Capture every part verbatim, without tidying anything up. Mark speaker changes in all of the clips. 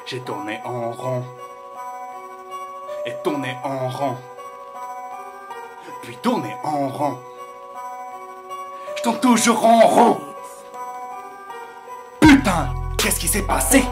Speaker 1: J'ai tourné en rond et tourné en rond, puis tourné en rond. Je tourne toujours en rond. Putain, qu'est-ce qui s'est passé?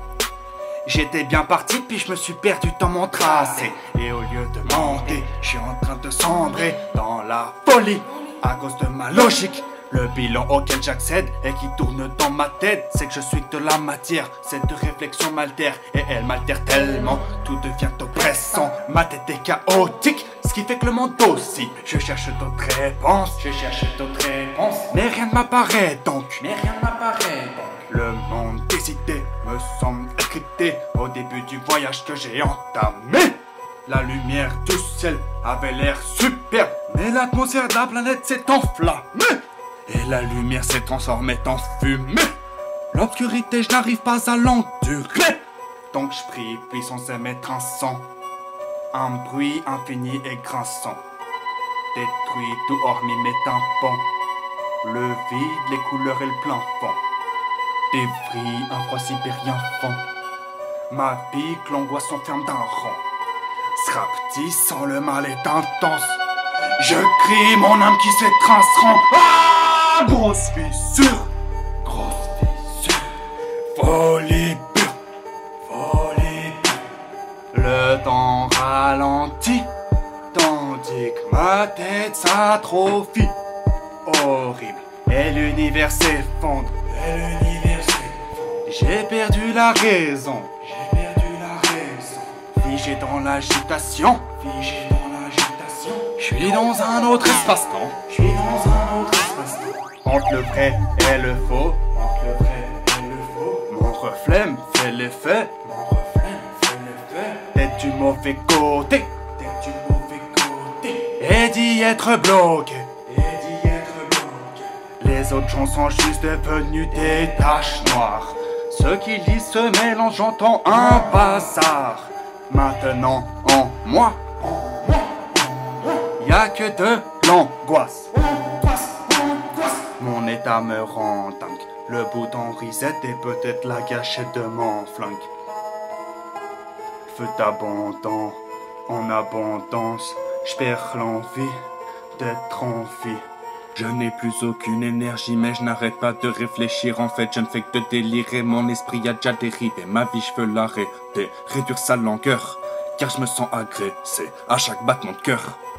Speaker 1: J'étais bien parti, puis je me suis perdu dans mon tracé. Et au lieu de monter, je suis en train de sombrer dans la folie à cause de ma logique. Le bilan auquel j'accède et qui tourne dans ma tête, c'est que je suis de la matière. Cette réflexion m'altère et elle m'altère tellement, tout devient oppressant. Ma tête est chaotique, ce qui fait que le monde aussi. Je cherche d'autres réponses, je cherche d'autres réponses, mais rien ne m'apparaît donc, mais rien ne m'apparaît donc. Le monde décidé me semble écrit au début du voyage que j'ai entamé. La lumière du ciel avait l'air superbe, mais l'atmosphère de la planète s'est enflammée. Et la lumière s'est transformée en fumée. L'obscurité, je n'arrive pas à l'endurer. Donc je prie, puissance et mettre un son. Un bruit infini et grinçant détruit tout hormis mes tympans. Le vide, les couleurs et le plein fond. Des vrilles, un froid sibérien fond. Ma vie, que l'angoisse s'enferme d'un rond. Sraptissant, le mal est intense. Je crie mon âme qui s'étranceront. Ah, grosse fissure, grosse fissure, folie pure, folie pure. Le temps ralentit, tandis que ma tête s'atrophie. Horrible, et l'univers s'effondre, et l'univers s'effondre. J'ai perdu la raison, j'ai perdu la raison. Figé dans l'agitation, figé dans l'agitation. Je suis dans un autre espace-temps, je suis dans un autre espace-temps. Entre le vrai et le faux, entre le vrai et le faux. Mon reflet me fait l'effet, mon reflet me fait l'effet. D'être du mauvais côté, d'être du mauvais côté. Et d'y être bloqué, et d'y être bloqué. Les autres gens sont juste devenus des taches noires. Ceux qui lisent se mélangent, j'entends un bazar. Maintenant en moi, y'a que de l'angoisse. Mon état me rend dingue. Le bouton reset est peut-être la gâchette de mon flingue. Feu abondant, en abondance, j'perds l'envie d'être en vie. Je n'ai plus aucune énergie, mais je n'arrête pas de réfléchir. En fait, je ne fais que de délirer. Mon esprit a déjà dérivé. Ma vie, je veux l'arrêter, réduire sa longueur, car je me sens agressé à chaque battement de cœur.